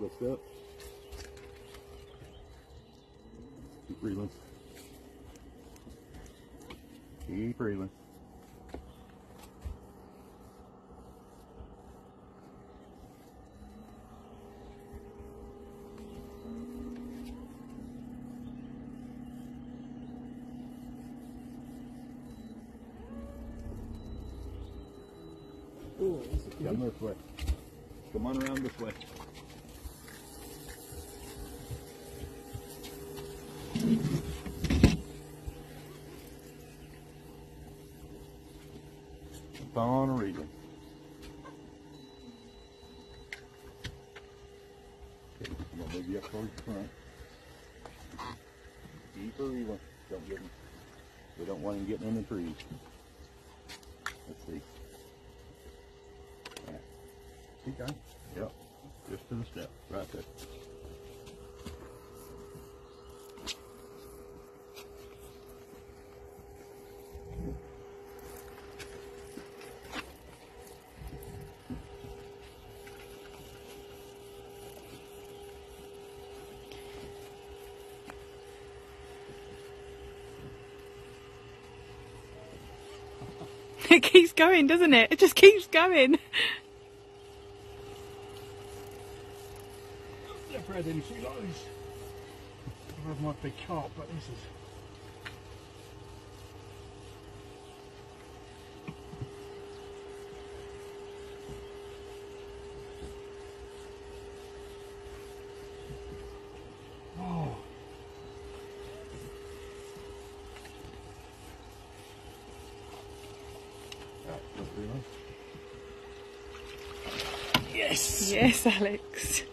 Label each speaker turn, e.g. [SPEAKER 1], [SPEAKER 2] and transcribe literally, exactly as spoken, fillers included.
[SPEAKER 1] Lift up. Keep reeling. Keep reeling.
[SPEAKER 2] Oh, is it
[SPEAKER 1] Come this way. Come on around this way. Keep on reading. Okay, I'm gonna move you up towards the front. Keep her reeling. Don't get him. We don't want him getting in the trees. Let's see. Right. Keep going. Yep. Just to the step. Right there.
[SPEAKER 3] It keeps going, doesn't it? It just keeps going.
[SPEAKER 2] I've never had anything like this. I've had my big carp, but this is... Oh.
[SPEAKER 1] Right, look reeling.
[SPEAKER 2] Yes!
[SPEAKER 3] Yes, Alex.